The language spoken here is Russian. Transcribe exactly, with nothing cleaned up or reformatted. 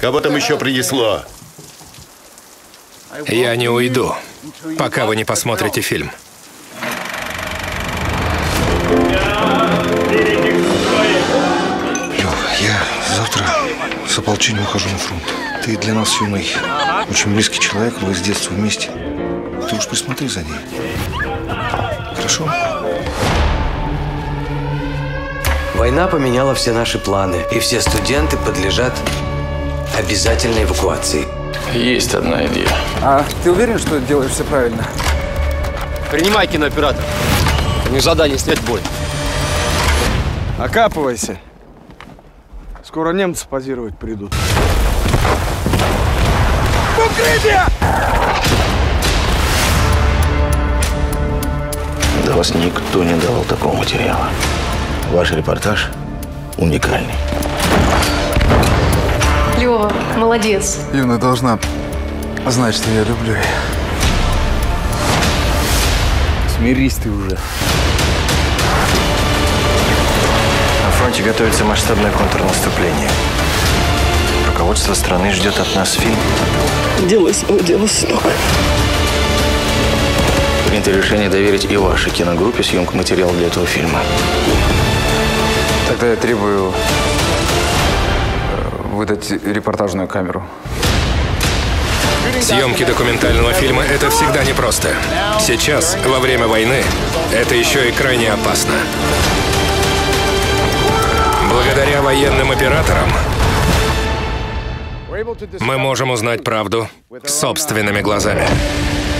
Кого там еще принесло? Я не уйду, пока вы не посмотрите фильм. Лёв, я завтра с ополчением ухожу на фронт. Ты для нас с Юной очень близкий человек, вы с детства вместе. Ты уж присмотри за ней. Хорошо? Война поменяла все наши планы, и все студенты подлежат обязательной эвакуации. Есть одна идея. А ты уверен, что делаешь все правильно? Принимай, кинооператор. У них задание снять бой. Окапывайся. Скоро немцы позировать придут. Укрытие! Да вас никто не давал такого материала. Ваш репортаж уникальный. Лёва, молодец. Юна должна знать, что я люблю ее. Смирись ты уже. На фронте готовится масштабное контрнаступление. Руководство страны ждет от нас фильм. Делай свое дело, сынок. Принято решение доверить и вашей киногруппе съемку материала для этого фильма. Тогда я требую выдать репортажную камеру. Съемки документального фильма – это всегда непросто. Сейчас, во время войны, это еще и крайне опасно. Благодаря военным операторам мы можем узнать правду собственными глазами.